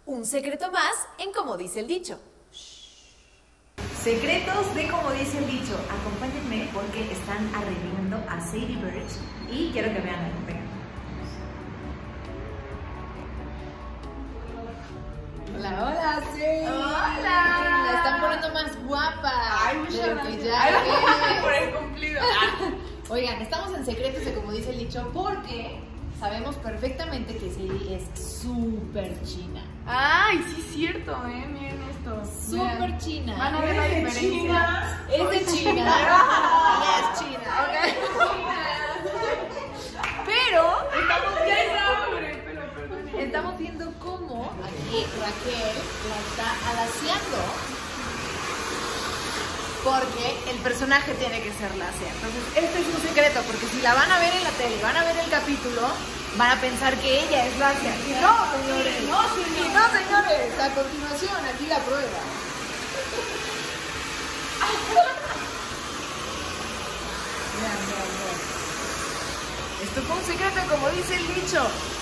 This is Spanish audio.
Un secreto más en Como dice el dicho. Secretos de Como dice el dicho. Acompáñenme porque están arreglando a Sadie Birch y quiero que vean algo. Vengan. Hola, hola, sí. Hola. La están poniendo más guapa. Ay, muchas de lo gracias. que ya es. Por el cumplido. Oigan, estamos en secretos de Como dice el dicho porque sabemos perfectamente que Sadie es súper china. Ay, sí es cierto, miren esto. Súper china. Van a ver la diferencia. Es de China. Ella es china. Pero estamos viendo cómo aquí Raquel la está alaciando. Porque el personaje tiene que ser lacia. Entonces, este es un secreto, porque si la van a ver en la tele, van a ver el capítulo, van a pensar que ella es lacia. Y no, señores. Y no, señores. A continuación, aquí la prueba. Vean. Esto fue un secreto, como dice el dicho.